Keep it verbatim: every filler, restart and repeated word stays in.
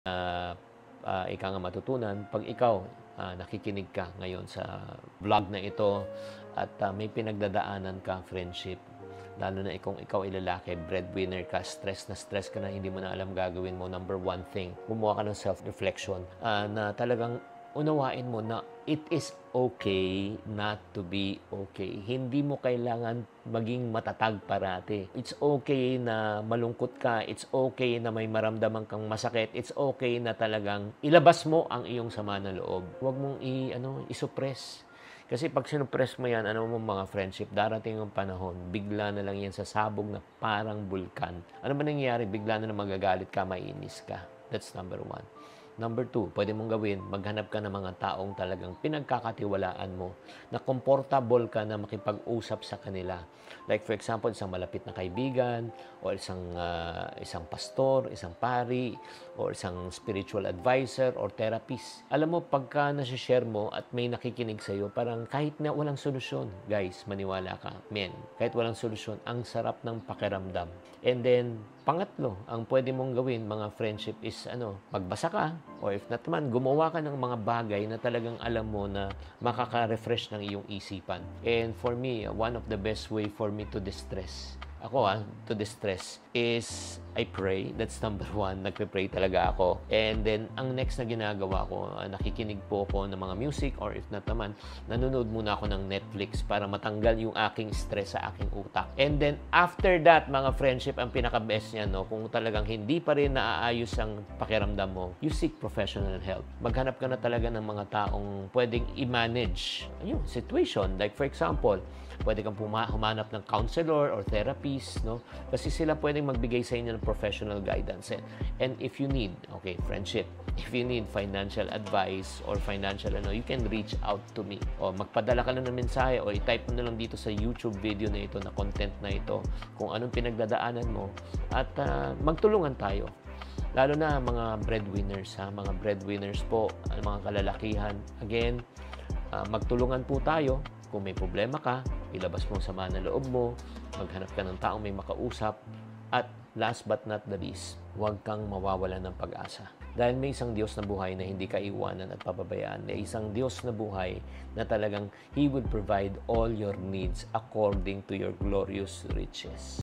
Ah, ah, ika nga matutunan 'pag ikaw, ah, nakikinig ka ngayon sa vlog na ito at, ah, may pinagdadaanan kang friendship, lalo na kung ikaw ay lalaki, breadwinner ka, stress na stress ka na, hindi mo na alam gagawin mo. Number one thing, gumawa ka ng self-reflection, ah, na talagang unawain mo na it is okay not to be okay. Hindi mo kailangan maging matatag parati. It's okay na malungkot ka. It's okay na may maramdaman kang masakit. It's okay na talagang ilabas mo ang iyong sama ng loob. Huwag mong i ano, i-suppress. Kasi pag sinuppress mo yan, ano mo mga friendship, darating ang panahon, bigla na lang yan sasabog na parang bulkan. Ano ba nangyayari? Bigla na lang magagalit ka, mainis ka. That's number one. Number two, pwede mong gawin, maghanap ka ng mga taong talagang pinagkakatiwalaan mo, na komportable ka na makipag-usap sa kanila. Like for example, isang malapit na kaibigan, o isang, uh, isang pastor, isang pari, o isang spiritual advisor, or therapist. Alam mo, pagka nasi-share mo at may nakikinig sa'yo, parang kahit na walang solusyon, guys, maniwala ka, men, kahit walang solusyon, ang sarap ng pakiramdam. And then, pangatlo, ang pwede mong gawin, mga friendship, is ano, magbasa ka, or if not man, gumawa ka ng mga bagay na talagang alam mo na makaka-refresh ng iyong isipan. And for me, one of the best way for me to distress, ako ah, to distress, is I pray. That's number one. Nagpe-pray talaga ako. And then, ang next na ginagawa ko, uh, nakikinig po ako ng mga music, or if not naman, nanonood muna ako ng Netflix para matanggal yung aking stress sa aking utak. And then, after that, mga friendship, ang pinaka-best niya, no, kung talagang hindi pa rin naaayos ang pakiramdam mo, you seek professional help. Maghanap ka na talaga ng mga taong pwedeng i-manage yung situation. Like, for example, pwede kang humanap ng counselor or therapist, no? Kasi sila pwedeng magbigay sa inyo ng professional guidance. And if you need, okay, friendship, if you need financial advice or financial, ano, you can reach out to me. O magpadala ka lang ng mensahe o i-type mo na lang dito sa YouTube video na ito, na content na ito, kung anong pinagdadaanan mo, at uh, magtulungan tayo. Lalo na mga breadwinners, ha? Mga breadwinners po, mga kalalakihan. Again, uh, magtulungan po tayo. Kung may problema ka, ilabas mo ang sama ng loob mo, maghanap ka ng taong may makausap, at last but not the least, huwag kang mawawalan ng pag-asa. Dahil may isang Diyos na buhay na hindi ka iwanan at pababayaan. May isang Diyos na buhay na talagang He will provide all your needs according to your glorious riches.